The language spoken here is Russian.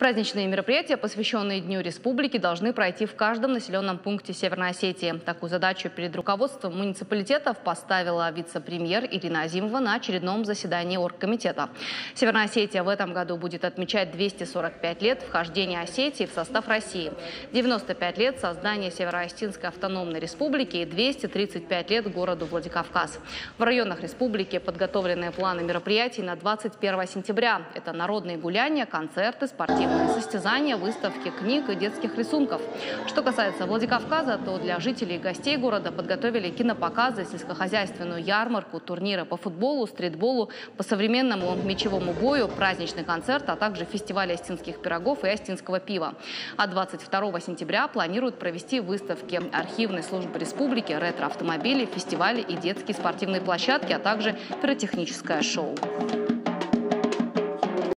Праздничные мероприятия, посвященные Дню Республики, должны пройти в каждом населенном пункте Северной Осетии. Такую задачу перед руководством муниципалитетов поставила вице-премьер Ирина Азимова на очередном заседании оргкомитета. Северная Осетия в этом году будет отмечать 245 лет вхождения Осетии в состав России, 95 лет создания Северо-Осетинской автономной республики и 235 лет городу Владикавказ. В районах республики подготовлены планы мероприятий на 21 сентября. Это народные гуляния, концерты, спортивные состязания, выставки книг и детских рисунков. Что касается Владикавказа, то для жителей и гостей города подготовили кинопоказы, сельскохозяйственную ярмарку, турниры по футболу, стритболу, по современному мечевому бою, праздничный концерт, а также фестиваль остинских пирогов и остинского пива. А 22 сентября планируют провести выставки архивной службы республики, ретро-автомобили, фестивали и детские спортивные площадки, а также пиротехническое шоу.